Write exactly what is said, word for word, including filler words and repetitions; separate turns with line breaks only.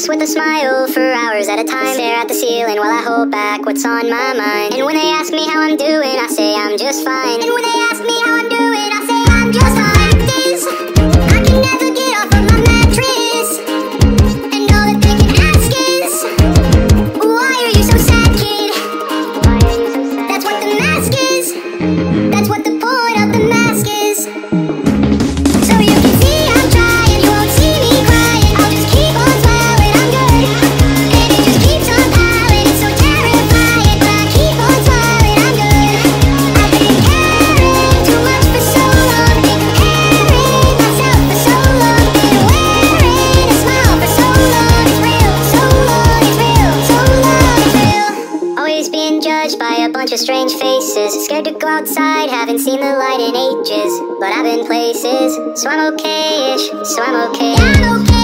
face with a smile for hours at a time. Stare at the ceiling while I hold back what's on my mind. And when they ask me how I'm doing, I say I'm just fine. And when they ask me how I'm doing, I say I'm just fine. This, I can never get off of my mattress. And all that they can ask is, why are you so sad, kid? Why are you so sad? That's what the mask is. That's what the point of the mask is. So you can see I'm trying, you won't see me crying. I'll just keep on smiling, I'm good. And it just keeps on piling, it's so terrifying. But I keep on smiling, I'm good. I've been caring too much for so long. Been carrying myself for so long. Been wearing a smile for so long. It's real, so long, it's real, so long, it's real. Always being judged by a bunch of strange faces. Scared to go outside, haven't seen the light in ages. But I've been places, so I'm okay-ish, so I'm okay. I'm okay.